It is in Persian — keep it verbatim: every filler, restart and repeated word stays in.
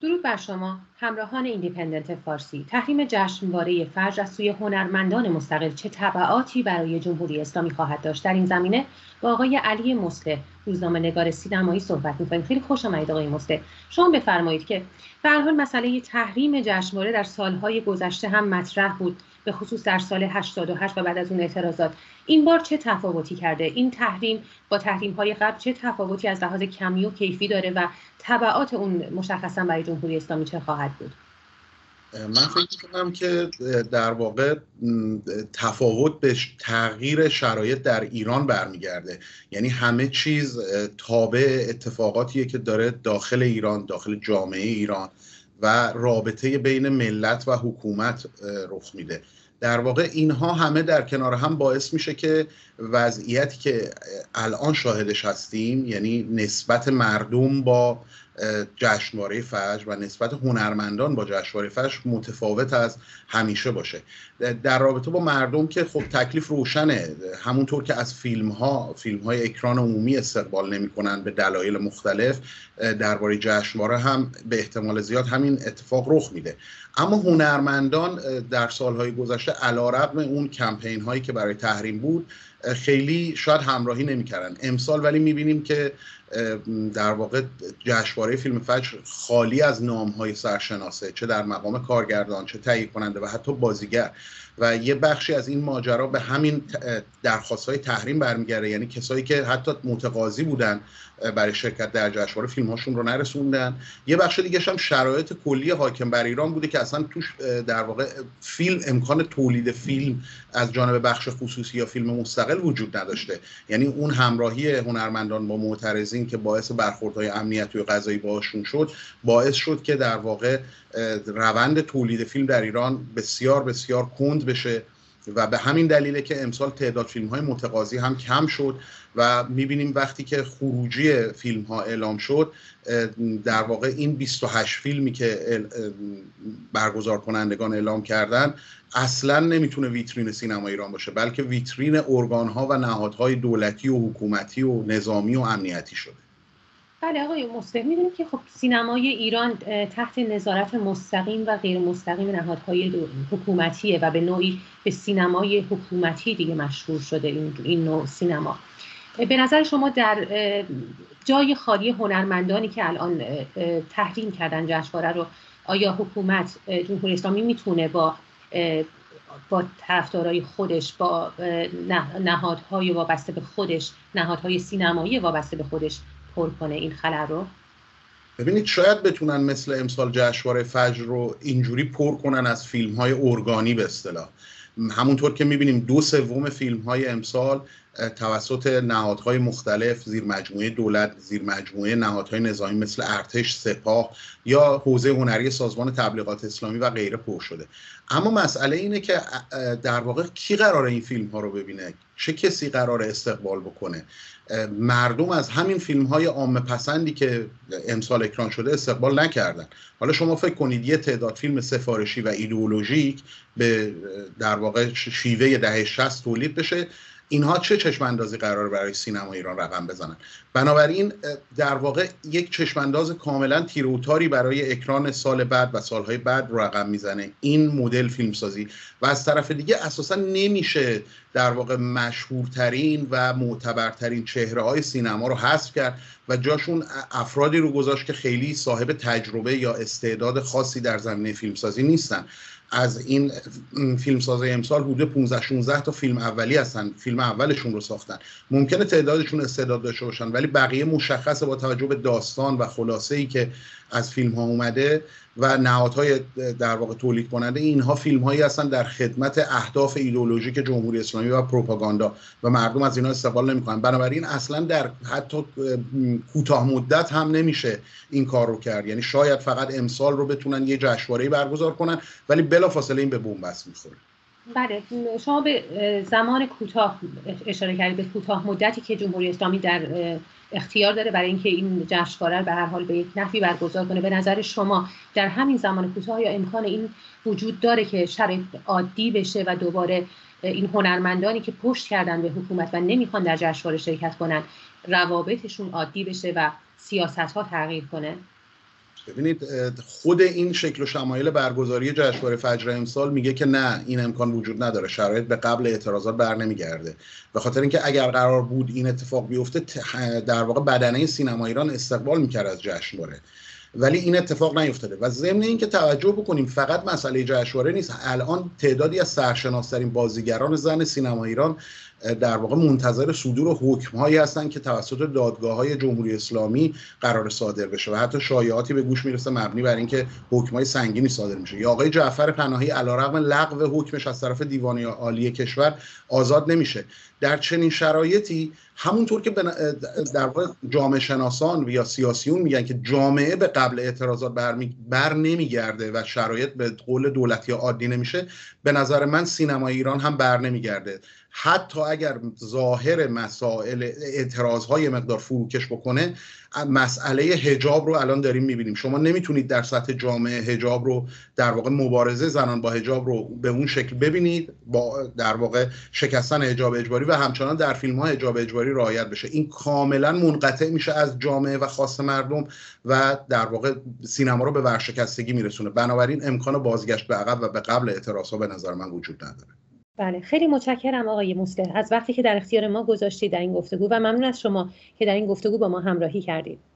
درود بر شما همراهان ایندیپندنت فارسی. تحریم جشنواره فجر از سوی هنرمندان مستقل چه تبعاتی برای جمهوری اسلامی خواهد داشت؟ در این زمینه با آقای علی مصلح، روزنامه‌نگار سینمایی صحبت می‌کنیم. خیلی خوش آمدید آقای مصلح. شما بفرمایید که به هر حال مسئله تحریم جشنواره در سال‌های گذشته هم مطرح بود، به خصوص در سال هشتاد و هشت و بعد از اون اعتراضات. این بار چه تفاوتی کرده؟ این تحریم با تحریم‌های قبل چه تفاوتی از لحاظ کمی و کیفی داره و تبعات اون مشخصا برای جمهوری اسلامی چه خواهد بود؟ من فکر می‌کنم که در واقع تفاوت به تغییر شرایط در ایران برمیگرده. یعنی همه چیز تابع اتفاقاتیه که داره داخل ایران، داخل جامعه ایران و رابطه بین ملت و حکومت رخ میده. در واقع اینها همه در کنار هم باعث میشه که وضعیتی که الان شاهدش هستیم، یعنی نسبت مردم با جشنواره فجر و نسبت هنرمندان با جشنواره فجر متفاوت از همیشه باشه. در رابطه با مردم که خب تکلیف روشنه، همونطور که از فیلم ها فیلم های اکران عمومی استقبال نمی کنن به دلایل مختلف، درباره جشنواره هم به احتمال زیاد همین اتفاق رخ میده. اما هنرمندان در سالهای گذشته علیرغم اون کمپین هایی که برای تحریم بود خیلی شاید همراهی نمی‌کردن. امسال ولی می‌بینیم که در واقع جشنواره فیلم فجر خالی از نام‌های سرشناسه، چه در مقام کارگردان، چه تهیه کننده و حتی بازیگر، و یه بخشی از این ماجرا به همین درخواست‌های تحریم برمیگرده. یعنی کسایی که حتی متقاضی بودن برای شرکت در جشنواره فیلم‌هاشون رو نرسوندن. یه بخش دیگه هم شرایط کلی حاکم بر ایران بوده که اصلا توش در واقع فیلم امکان تولید فیلم از جانب بخش خصوصی یا فیلم مستقل وجود نداشته. یعنی اون همراهی هنرمندان با معترضین که باعث برخوردهای امنیتی و قضایی باهاشون شد، باعث شد که در واقع روند تولید فیلم در ایران بسیار بسیار کند بشه و به همین دلیله که امسال تعداد فیلم‌های متقاضی هم کم شد و می‌بینیم وقتی که خروجی فیلم‌ها اعلام شد، در واقع این بیست و هشت فیلمی که برگزار کنندگان اعلام کردن اصلاً نمیتونه ویترین سینما ایران باشه، بلکه ویترین ارگان‌ها و نهادهای دولتی و حکومتی و نظامی و امنیتی شده. بله آقای مصلح، می‌دونید که خب سینمای ایران تحت نظارت مستقیم و غیر مستقیم نهادهای حکومتیه و به نوعی به سینمای حکومتی دیگه مشهور شده این این نوع سینما. به نظر شما در جای خالی هنرمندانی که الان تحریم کردن جشنواره رو، آیا حکومت، جمهوری اسلامی میتونه با با طرفدارای خودش، با نهادهای وابسته به خودش، نهادهای سینمایی وابسته به خودش پر کنه این خلأ رو؟ ببینید، شاید بتونن مثل امسال جشنواره فجر رو اینجوری پر کنن از فیلم‌های ارگانی به اصطلاح. همونطور که می‌بینیم دو سوم فیلم‌های امسال توسط نهادهای مختلف، زیر مجموعه دولت، زیر مجموعه نهادهای نظامی مثل ارتش، سپاه یا حوزه هنری سازمان تبلیغات اسلامی و غیره پر شده. اما مسئله اینه که در واقع کی قراره این فیلم‌ها رو ببینه؟ چه کسی قراره استقبال بکنه؟ مردم از همین فیلم‌های عامه پسندی که امسال اکران شده استقبال نکردن. حالا شما فکر کنید یه تعداد فیلم سفارشی و ایدئولوژیک به در واقع شیوه دهه شصت تولید بشه، اینها چه چشم اندازی قرار برای سینما ایران رقم بزنن؟ بنابراین در واقع یک چشم انداز کاملا تیر و تاری برای اکران سال بعد و سالهای بعد رو رقم میزنه این مدل فیلمسازی، و از طرف دیگه اساسا نمیشه در واقع مشهورترین و معتبرترین چهره های سینما رو حذف کرد و جاشون افرادی رو گذاشت که خیلی صاحب تجربه یا استعداد خاصی در زمینه فیلمسازی نیستن. از این فیلمسازای امسال حدود پانزده شانزده تا فیلم اولی هستن، فیلم اولشون رو ساختن. ممکنه تعدادشون استعداد داشته باشن ولی بقیه مشخصه با توجه به داستان و خلاصه‌ای که از فیلم ها اومده و نهادهای در واقع تولید کننده، اینها فیلم هایی هستن در خدمت اهداف ایدئولوژیک جمهوری اسلامی و پروپاگاندا و مردم از اینا استقبال نمی‌کنن. بنابراین اصلا در حتی کوتاه مدت هم نمیشه این کار رو کرد. یعنی شاید فقط امسال رو بتونن یه جشنواره‌ای برگزار کنن ولی بلافاصله این به بن‌بست می‌خوره. بله، شما به زمان کوتاه اشاره کردید، به کوتاه مدتی که جمهوری اسلامی در اختیار داره برای اینکه این جشنواره رو به هر حال به یک نحوی برگزار کنه. به نظر شما در همین زمان کوتاه یا امکان این وجود داره که شرایط عادی بشه و دوباره این هنرمندانی که پشت کردن به حکومت و نمیخوان در جشنواره شرکت کنن روابطشون عادی بشه و سیاست‌ها تغییر کنه؟ ببینید خود این شکل و شمایل برگزاری جشنواره فجر امسال میگه که نه، این امکان وجود نداره، شرایط به قبل اعتراضات بر نمیگرده. به خاطر اینکه اگر قرار بود این اتفاق بیفته در واقع بدنه سینما ایران استقبال میکرد از جشنواره، ولی این اتفاق نیفتاده. و ضمن اینکه توجه بکنیم فقط مسئله جشنواره نیست، الان تعدادی از سرشناس‌ترین بازیگران زن سینما ایران در واقع منتظر صدور حکم‌هایی هستند که توسط دادگاه‌های جمهوری اسلامی قرار صادر بشه و حتی شایعاتی به گوش میرسه مبنی بر اینکه حکم‌های سنگینی صادر میشه. یا آقای جعفر پناهی علیرغم لغو حکمش از طرف دیوان عالی کشور آزاد نمیشه. در چنین شرایطی همونطور که در واقع جامعه شناسان یا سیاسیون میگن که جامعه به قبل اعتراضات بر نمیگرده و شرایط به قول دولتی عادی نمیشه، به نظر من سینما ایران هم بر نمیگرده. حتی اگر ظاهر مسائل اعتراضهای مقدار فروکش بکنه، مسئله حجاب رو الان داریم میبینیم. شما نمیتونید در سطح جامعه حجاب رو در واقع مبارزه زنان با حجاب رو به اون شکل ببینید، با در واقع شکستن حجاب اجباری و همچنان در فیلم ها حجاب اجباری رعایت بشه. این کاملا منقطع میشه از جامعه و خواست مردم و در واقع سینما رو به ورشکستگی میرسونه. بنابراین امکان بازگشت به عقب و به قبل اعتراضها به نظر من وجود نداره. بله، خیلی متشکرم آقای مصلح از وقتی که در اختیار ما گذاشتید در این گفتگو و ممنون از شما که در این گفتگو با ما همراهی کردید.